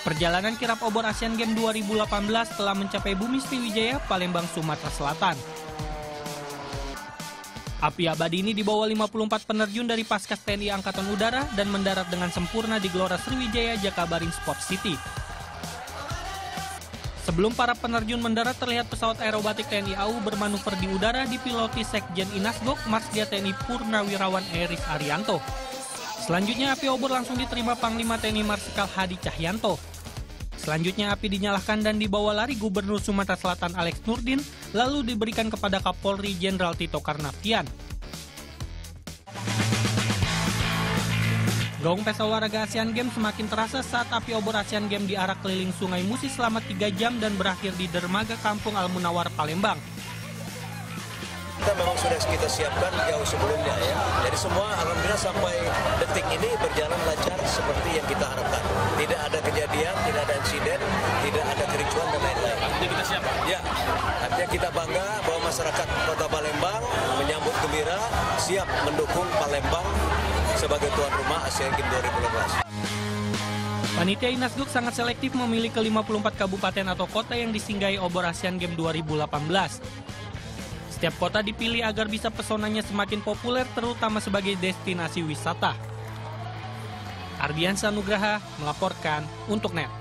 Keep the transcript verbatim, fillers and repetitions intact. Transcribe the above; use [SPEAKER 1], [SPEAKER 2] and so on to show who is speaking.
[SPEAKER 1] Perjalanan kirap obor Asian Games dua ribu delapan belas telah mencapai Bumi Sriwijaya, Palembang, Sumatera Selatan. Api abadi ini dibawa lima puluh empat penerjun dari Paskas T N I Angkatan Udara dan mendarat dengan sempurna di Gelora Sriwijaya Jakabaring Sport City. Sebelum para penerjun mendarat, terlihat pesawat aerobatik T N I A U bermanuver di udara dipiloti Sekjen Inasgok Marsdia T N I Purnawirawan Eris Arianto. Selanjutnya api obor langsung diterima Panglima T N I Marsikal Hadi Cahyanto. Selanjutnya api dinyalakan dan dibawa lari Gubernur Sumatera Selatan Alex Nurdin, lalu diberikan kepada Kapolri Jenderal Tito Karnavian. Gaung pesta olahraga Asian Games semakin terasa saat api obor Asian Games diarak keliling Sungai Musi selama tiga jam dan berakhir di dermaga Kampung Al-Munawar, Palembang.
[SPEAKER 2] Kita memang sudah kita siapkan jauh sebelumnya ya. Jadi semua alhamdulillah sampai detik ini berjalan lancar seperti yang kita harapkan. Tidak ada kejadian, tidak ada insiden, tidak ada kericuan dan lain-lain.
[SPEAKER 3] Artinya kita siap, Pak?
[SPEAKER 2] Ya, artinya kita bangga bahwa masyarakat Kota Palembang menyambut gembira, siap mendukung Palembang sebagai tuan rumah Asian Games dua ribu delapan belas.
[SPEAKER 1] Panitia Inasgok sangat selektif memilih ke lima puluh empat kabupaten atau kota yang disinggahi obor Asian Games dua ribu delapan belas. Setiap kota dipilih agar bisa pesonanya semakin populer, terutama sebagai destinasi wisata. Ardiansyah Nugraha melaporkan untuk N E T.